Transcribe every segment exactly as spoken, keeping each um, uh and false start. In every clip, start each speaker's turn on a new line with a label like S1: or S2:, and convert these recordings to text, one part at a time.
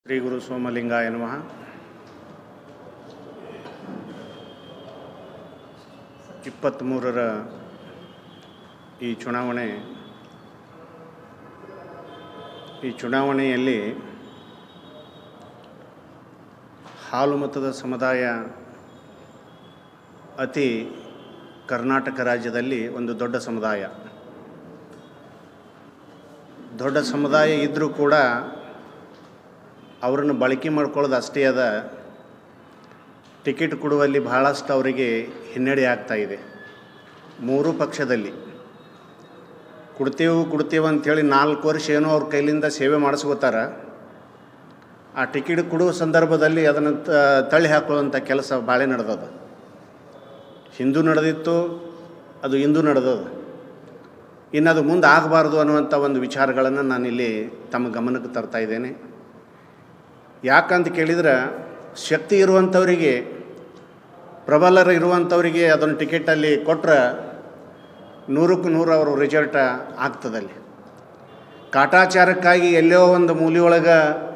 S1: ಶ್ರೀ ಗುರು ಸೋಮಲಿಂಗಾಯ ನಮಃ. ಇಪ್ಪತ್ತ್ಮೂರರ ಈ ಚುನಾವಣೆ ಈ ಚುನಾವಣೆಯಲ್ಲಿ ಹಾಲು ಮತದ ಸಮುದಾಯ ಅತಿ ಕರ್ನಾಟಕ ರಾಜ್ಯದಲ್ಲಿ ಒಂದು ದೊಡ್ಡ ಸಮುದಾಯ. ದೊಡ್ಡ ಸಮುದಾಯ ಇದ್ದರೂ ಕೂಡ ಅವರನ್ನು ಬಳಕೆ ಮಾಡ್ಕೊಳ್ಳೋದು ಅಷ್ಟೇ ಅದ. ಟಿಕೆಟ್ ಕೊಡುವಲ್ಲಿ ಬಹಳಷ್ಟು ಅವರಿಗೆ ಹಿನ್ನಡೆ ಆಗ್ತಾಯಿದೆ. ಮೂರು ಪಕ್ಷದಲ್ಲಿ ಕೊಡ್ತೇವೆ ಕೊಡ್ತೇವೆ ಅಂಥೇಳಿ ನಾಲ್ಕು ವರ್ಷ ಏನೋ ಅವ್ರ ಕೈಲಿಂದ ಸೇವೆ ಮಾಡಿಸ್ಕೋತಾರ. ಆ ಟಿಕೆಟ್ ಕೊಡುವ ಸಂದರ್ಭದಲ್ಲಿ ಅದನ್ನು ತಳ್ಳಿ ಹಾಕೊಳ್ಳುವಂಥ ಕೆಲಸ ಭಾಳ ನಡೆದದ. ಹಿಂದೂ ನಡೆದಿತ್ತು, ಅದು ಇಂದು ನಡೆದದ. ಇನ್ನು ಅದು ಮುಂದೆ ಆಗಬಾರ್ದು ಅನ್ನುವಂಥ ಒಂದು ವಿಚಾರಗಳನ್ನು ನಾನಿಲ್ಲಿ ತಮ್ಮ ಗಮನಕ್ಕೆ ತರ್ತಾ ಇದ್ದೇನೆ. ಯಾಕಂತ ಕೇಳಿದ್ರೆ, ಶಕ್ತಿ ಇರುವಂಥವರಿಗೆ, ಪ್ರಬಲರು ಇರುವಂಥವರಿಗೆ ಅದನ್ನು ಟಿಕೆಟಲ್ಲಿ ಕೊಟ್ಟರೆ ನೂರಕ್ಕೂ ನೂರು ಅವರು ರಿಸಲ್ಟ ಆಗ್ತದಲ್ಲಿ. ಕಾಟಾಚಾರಕ್ಕಾಗಿ ಎಲ್ಲೋ ಒಂದು ಮೂಲೆಯೊಳಗೆ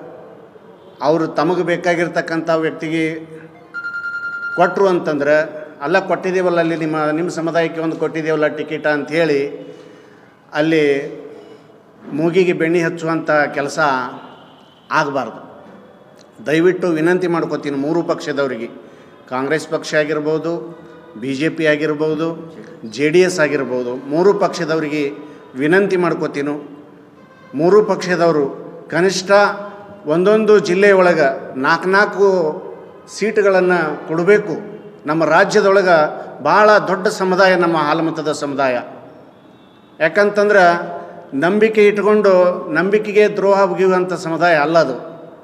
S1: ಅವರು ತಮಗೆ ಬೇಕಾಗಿರ್ತಕ್ಕಂಥ ವ್ಯಕ್ತಿಗೆ ಕೊಟ್ಟರು ಅಂತಂದ್ರೆ, ಅಲ್ಲ ಕೊಟ್ಟಿದ್ದೇವಲ್ಲ ಅಲ್ಲಿ ನಿಮ್ಮ ನಿಮ್ಮ ಸಮುದಾಯಕ್ಕೆ ಒಂದು ಕೊಟ್ಟಿದ್ದೇವಲ್ಲ ಟಿಕೆಟ ಅಂಥೇಳಿ ಅಲ್ಲಿ ಮೂಗಿಗೆ ಬೆಣ್ಣೆ ಹಚ್ಚುವಂಥ ಕೆಲಸ ಆಗಬಾರ್ದು. ದಯವಿಟ್ಟು ವಿನಂತಿ ಮಾಡ್ಕೋತೀನಿ ಮೂರು ಪಕ್ಷದವರಿಗೆ, ಕಾಂಗ್ರೆಸ್ ಪಕ್ಷ ಆಗಿರ್ಬೋದು, ಬಿ ಜೆ ಪಿ ಆಗಿರ್ಬೋದು, ಜೆ ಡಿ ಎಸ್ ಆಗಿರ್ಬೋದು, ಮೂರು ಪಕ್ಷದವರಿಗೆ ವಿನಂತಿ ಮಾಡ್ಕೋತೀನಿ. ಮೂರು ಪಕ್ಷದವರು ಕನಿಷ್ಠ ಒಂದೊಂದು ಜಿಲ್ಲೆಯೊಳಗೆ ನಾಲ್ಕು ನಾಲ್ಕು ಸೀಟುಗಳನ್ನು ಕೊಡಬೇಕು. ನಮ್ಮ ರಾಜ್ಯದೊಳಗೆ ಭಾಳ ದೊಡ್ಡ ಸಮುದಾಯ ನಮ್ಮ ಹಾಲುಮತದ ಸಮುದಾಯ. ಯಾಕಂತಂದ್ರೆ ನಂಬಿಕೆ ಇಟ್ಕೊಂಡು ನಂಬಿಕೆಗೆ ದ್ರೋಹ ಬಗೆಯುವಂಥ ಸಮುದಾಯ ಅಲ್ಲ ಅದು.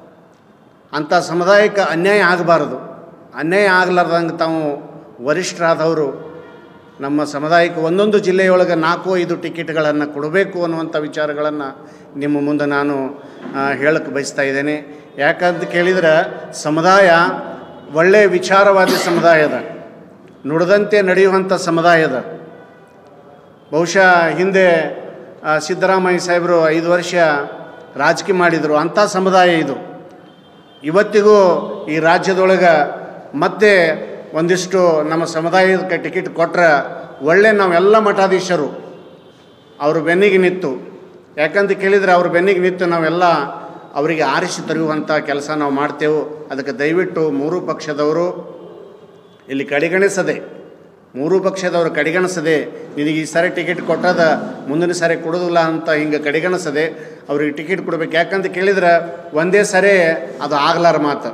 S1: ಅಂಥ ಸಮುದಾಯಕ್ಕೆ ಅನ್ಯಾಯ ಆಗಬಾರ್ದು. ಅನ್ಯಾಯ ಆಗಲಾರ್ದಂಗೆ ತಾವು ವರಿಷ್ಠರಾದವರು ನಮ್ಮ ಸಮುದಾಯಕ್ಕೆ ಒಂದೊಂದು ಜಿಲ್ಲೆಯೊಳಗೆ ನಾಲ್ಕು ಐದು ಟಿಕೆಟ್ಗಳನ್ನು ಕೊಡಬೇಕು ಅನ್ನುವಂಥ ವಿಚಾರಗಳನ್ನು ನಿಮ್ಮ ಮುಂದೆ ನಾನು ಹೇಳಕ್ಕೆ ಬಯಸ್ತಾ ಇದ್ದೇನೆ. ಯಾಕಂತ ಕೇಳಿದರೆ, ಸಮುದಾಯ ಒಳ್ಳೆಯ ವಿಚಾರವಾದಿ ಸಮುದಾಯದ, ನುಡಿದಂತೆ ನಡೆಯುವಂಥ ಸಮುದಾಯದ. ಬಹುಶಃ ಹಿಂದೆ ಸಿದ್ದರಾಮಯ್ಯ ಸಾಹೇಬರು ಐದು ವರ್ಷ ರಾಜಕೀಯ ಮಾಡಿದರು. ಅಂಥ ಸಮುದಾಯ ಇದು. ಇವತ್ತಿಗೂ ಈ ರಾಜ್ಯದೊಳಗೆ ಮತ್ತೆ ಒಂದಿಷ್ಟು ನಮ್ಮ ಸಮುದಾಯಕ್ಕೆ ಟಿಕೆಟ್ ಕೊಟ್ಟರೆ ಒಳ್ಳೆ ನಾವೆಲ್ಲ ಮಠಾಧೀಶರು ಅವರು ಬೆನ್ನಿಗೆ ನಿಂತು, ಯಾಕಂತ ಕೇಳಿದರೆ ಅವ್ರ ಬೆನ್ನಿಗೆ ನಿಂತು ನಾವೆಲ್ಲ ಅವರಿಗೆ ಆರಿಸಿ ತರುವಂಥ ಕೆಲಸ ನಾವು ಮಾಡ್ತೇವೆ. ಅದಕ್ಕೆ ದಯವಿಟ್ಟು ಮೂರು ಪಕ್ಷದವರು ಇಲ್ಲಿ ಕಡೆಗಣಿಸದೆ, ಮೂರು ಪಕ್ಷದವರು ಕಡೆಗಣಿಸದೆ, ನಿನಗೆ ಈ ಸಾರಿ ಟಿಕೆಟ್ ಕೊಟ್ಟದ ಮುಂದಿನ ಸಾರಿ ಕೊಡೋದಿಲ್ಲ ಅಂತ ಹಿಂಗೆ ಕಡೆಗಣಿಸದೆ ಅವ್ರಿಗೆ ಟಿಕೆಟ್ ಕೊಡಬೇಕು. ಯಾಕಂತ ಕೇಳಿದ್ರೆ ಒಂದೇ ಸಾರಿ ಅದು ಆಗ್ಲಾರ ಮಾತು,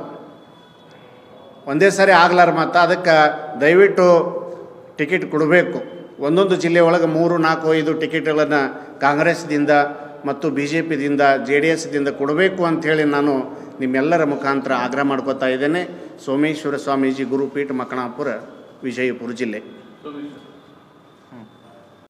S1: ಒಂದೇ ಸಾರಿ ಆಗ್ಲಾರ ಮಾತು. ಅದಕ್ಕೆ ದಯವಿಟ್ಟು ಟಿಕೆಟ್ ಕೊಡಬೇಕು. ಒಂದೊಂದು ಜಿಲ್ಲೆ ಒಳಗೆ ಮೂರು ನಾಲ್ಕು ಐದು ಟಿಕೆಟ್ಗಳನ್ನು ಕಾಂಗ್ರೆಸ್ದಿಂದ ಮತ್ತು ಬಿ ಜೆ ಪಿದಿಂದ ಜೆ ಡಿ ಎಸ್ದಿಂದ ಕೊಡಬೇಕು ಅಂಥೇಳಿ ನಾನು ನಿಮ್ಮೆಲ್ಲರ ಮುಖಾಂತರ ಆಗ್ರಹ ಮಾಡ್ಕೋತಾ ಇದ್ದೇನೆ. ಸೋಮೇಶ್ವರ ಸ್ವಾಮೀಜಿ, ಗುರುಪೀಠ, ಮಕಣಾಪುರ, ವಿಜಯಪುರ ಜಿಲ್ಲೆ.